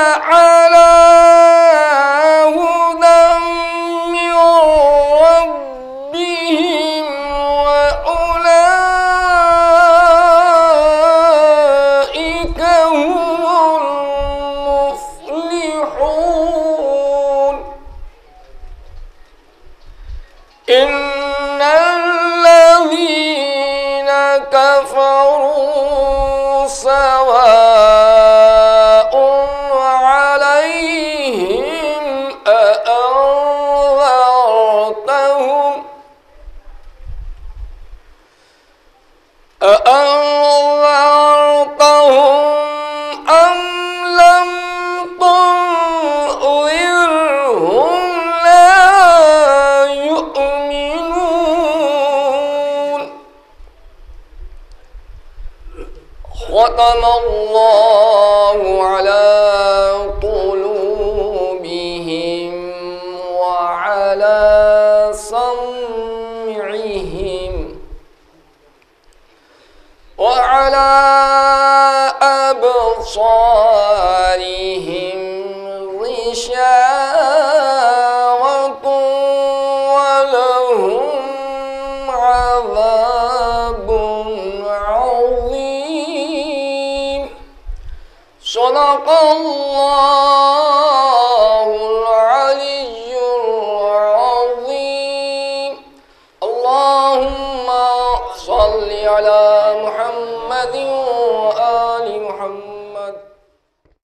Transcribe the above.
على هدى من ربهم وأولئك هم المفلحون. إن الذين كفروا سواء عليهم أأنذرتهم أم لم تنذرهم لا يؤمنون. ختم الله على قلوبهم وعلى سمعهم وعلى أبصارهم غشاوة ولهم عذاب عظيم. صدق الله